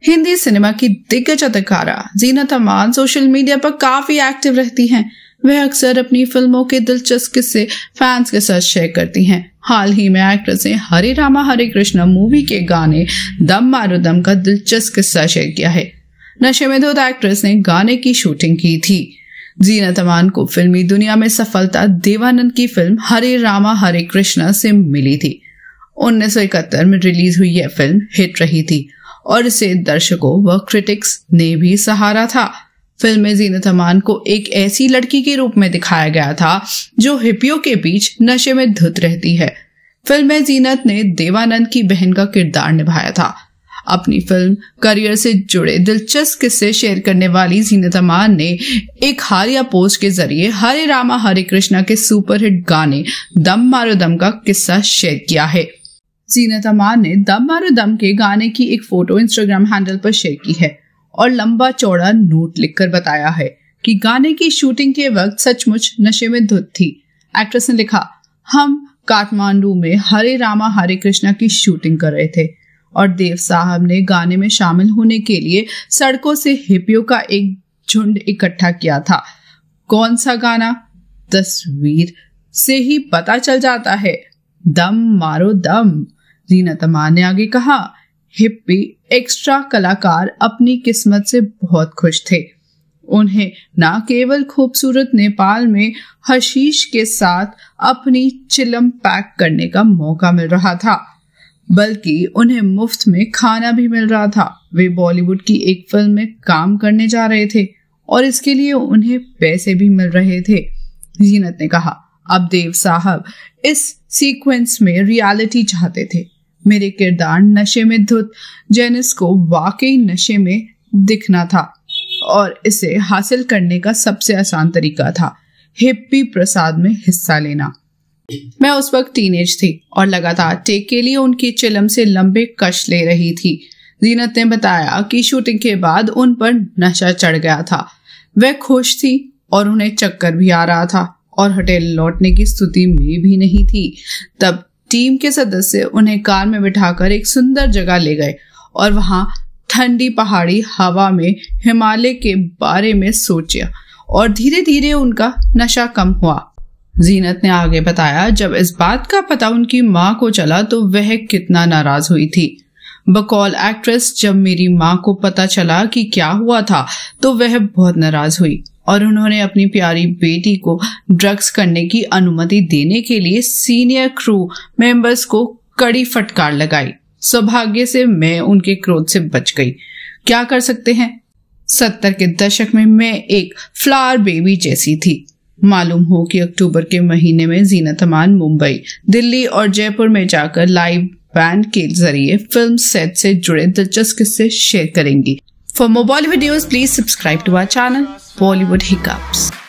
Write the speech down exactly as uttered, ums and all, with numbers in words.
Hindi cinema की दिग्गज अदाकारा जीनत अमान सोशल मीडिया पर काफी एक्टिव रहती हैं। वह अक्सर अपनी फिल्मों के दिलचस्प किस्से फैंस के साथ शेयर करती हैं। हाल ही में एक्ट्रेस ने हरे रामा हरे कृष्णा मूवी के गाने दम मारो दम का दिलचस्प किस्सा शेयर किया है। नशे में धुत एक्ट्रेस ने गाने की शूटिंग की थी। जीनत अमान को फिल्मी दुनिया में सफलता देवानंद की फिल्म हरे रामा हरे कृष्णा से मिली थी। उन्नीस सौ इकहत्तर में रिलीज हुई यह फिल्म हिट रही थी और इसे दर्शकों व क्रिटिक्स ने भी सहारा था। फिल्म में जीनत अमान को एक ऐसी लड़की के रूप में दिखाया गया था जो हिप्पियों के बीच नशे में धुत रहती है। फिल्म में जीनत ने देवानंद की बहन का किरदार निभाया था। अपनी फिल्म करियर से जुड़े दिलचस्प किस्से शेयर करने वाली जीनत अमान ने एक हालिया पोस्ट के जरिए हरे रामा हरे कृष्णा के सुपरहिट गाने दम मारो दम का किस्सा शेयर किया है। जीनत अमान ने दम मारो दम के गाने की एक फोटो इंस्टाग्राम हैंडल पर शेयर की है और लंबा चौड़ा नोट लिखकर बताया है कि गाने की शूटिंग के वक्त सचमुच नशे में धुत थी। एक्ट्रेस ने लिखा, हम काठमांडू में हरे रामा हरे कृष्णा की शूटिंग कर रहे थे और देव साहब ने गाने में शामिल होने के लिए सड़कों से हिप्पियों का एक झुंड इकट्ठा किया था। कौन सा गाना? तस्वीर से ही पता चल जाता है, दम मारो दम। जीनत अमान ने आगे कहा, हिप्पी एक्स्ट्रा कलाकार अपनी किस्मत से बहुत खुश थे। उन्हें न केवल खूबसूरत नेपाल में हशीश के साथ अपनी चिलम पैक करने का मौका मिल रहा था, बल्कि उन्हें मुफ्त में खाना भी मिल रहा था। वे बॉलीवुड की एक फिल्म में काम करने जा रहे थे और इसके लिए उन्हें पैसे भी मिल रहे थे। जीनत ने कहा, अब देव साहब इस सीक्वेंस में रियलिटी चाहते थे। मेरे किरदार नशे में धुत जेनिस को वाकई नशे में दिखना था और इसे हासिल करने का सबसे आसान तरीका था हिप्पी प्रसाद में हिस्सा लेना। मैं उस वक्त टीनेज थी और लगातार टेक के लिए उनकी चिलम से लंबे कश ले रही थी। जीनत ने बताया कि शूटिंग के बाद उन पर नशा चढ़ गया था। वह खुश थी और उन्हें चक्कर भी आ रहा था और होटल लौटने की स्थिति में भी नहीं थी। तब टीम के सदस्य उन्हें कार में बिठाकर एक सुंदर जगह ले गए और वहां ठंडी पहाड़ी हवा में हिमालय के बारे में सोचा और धीरे धीरे उनका नशा कम हुआ। जीनत ने आगे बताया, जब इस बात का पता उनकी माँ को चला तो वह कितना नाराज हुई थी। बकौल एक्ट्रेस, जब मेरी माँ को पता चला कि क्या हुआ था तो वह बहुत नाराज हुई और उन्होंने अपनी प्यारी बेटी को ड्रग्स करने की अनुमति देने के लिए सीनियर क्रू मेंबर्स को कड़ी फटकार लगाई। सौभाग्य से मैं उनके क्रोध से बच गई। क्या कर सकते हैं? सत्तर के दशक में मैं एक फ्लावर बेबी जैसी थी। मालूम हो कि अक्टूबर के महीने में जीनत अमान मुंबई, दिल्ली और जयपुर में जाकर लाइव बैंड के जरिए फिल्म सेट से जुड़े दिलचस्प किस्से शेयर करेंगी। For more Bollywood news, please subscribe to our channel, Bollywood Hiccups.